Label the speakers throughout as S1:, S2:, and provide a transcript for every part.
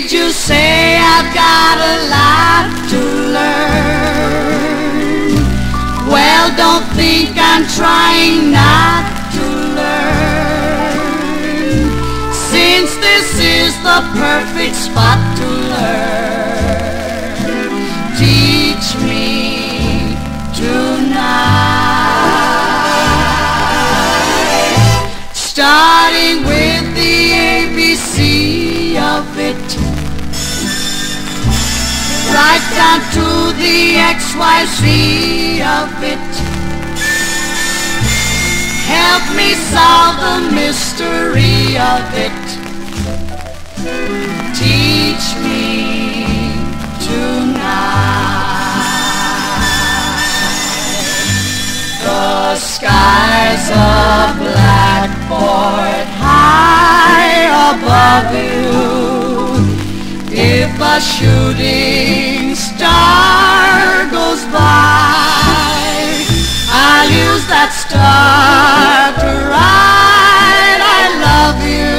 S1: Did you say I've got a lot to learn? Well, don't think I'm trying not to learn, since this is the perfect spot to learn. Teach me tonight, starting with the ABC of it, right down to the XYZ of it. Help me solve the mystery of it. Teach me tonight. The sky's a blackboard high above you. If a shooting star goes by, I'll use that star to write I love you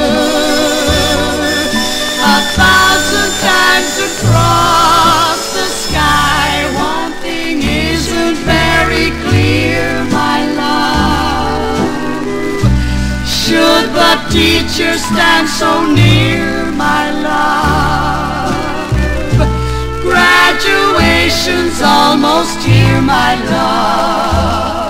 S1: 1,000 times across the sky. One thing isn't very clear, my love. Should the teacher stand so near, my love? Graduation's almost here, my love.